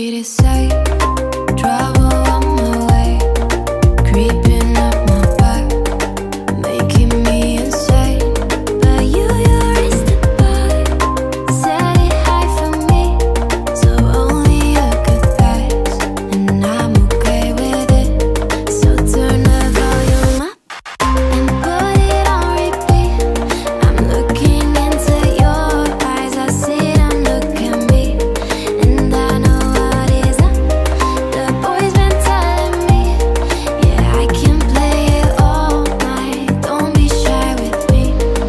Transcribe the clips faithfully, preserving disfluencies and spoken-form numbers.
easy to say. Trouble on my way, creeping up my back, making me insane. But you, you raised the bar, set it high for me, so only you could pass, and I'm okay with it. So turn the volume up and put it on repeat. I'm looking into your eyes, I see them look at me, and I know what is up. The boy's been telling me, yeah, I can play it all night. Don't be shy with me.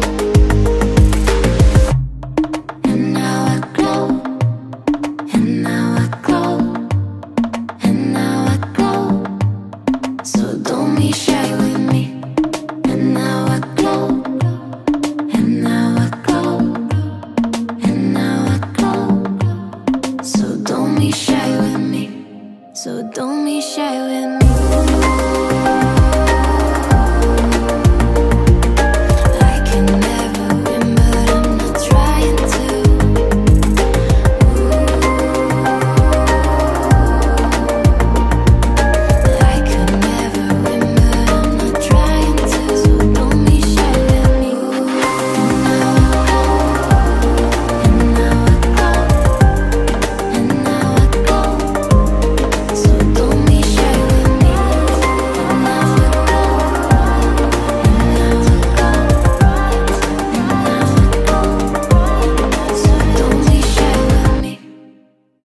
And now I glow, and now I glow, and now I glow. So don't be shy with me. And now I glow, and now I glow, and now I glow. So don't be shy with me. So don't be shy with me.